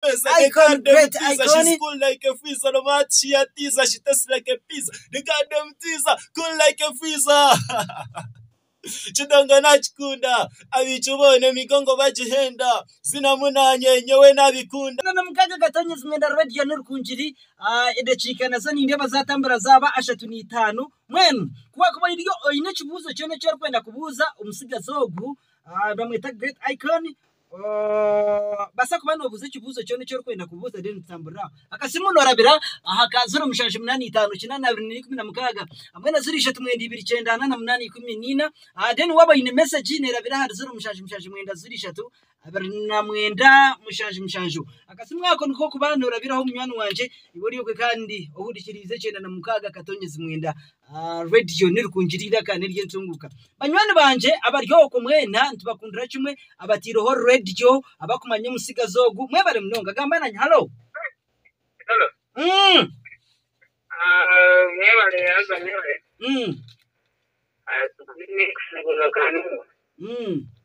icon, great icon. She's cool like a freezer. No matter she a teaser, she tastes like a pizza. The goddamn teaser, cool like a freezer. Chidonga nachikunda abichubone migongo bajihenda zinamunanye nyewe nabikunda na mukaga gatonye zimwenda radio n'urukungiri idacikana zani ndeba zatambara zaba 35 mwenu kuba iriyo ine kibuzo cyone cyo kwenda kubuza umusigazogu bamwita great icon basa kubana ubuze kibuzo cyone cyo kwenda kubuza den tambura akasimunorabira ahakazura mushaje 85 amwe na zurisha tumwendi 298 den wabayine message nerabira harizura mushaje mwenda zurisha tu abarina mwenda mushaje akasimwako niko kubanura biraho munywani wanje iboriyo kandi ohurikirize cyenda na mukaga katonyeze mwenda radio n'urukungirira kandi rye ntunguka banywani banje abaryo ko mwena ntubakundira kimwe abatiroho radio abakumanye musigazogu mwe bare munonga gambananye hello mwe bare yazanye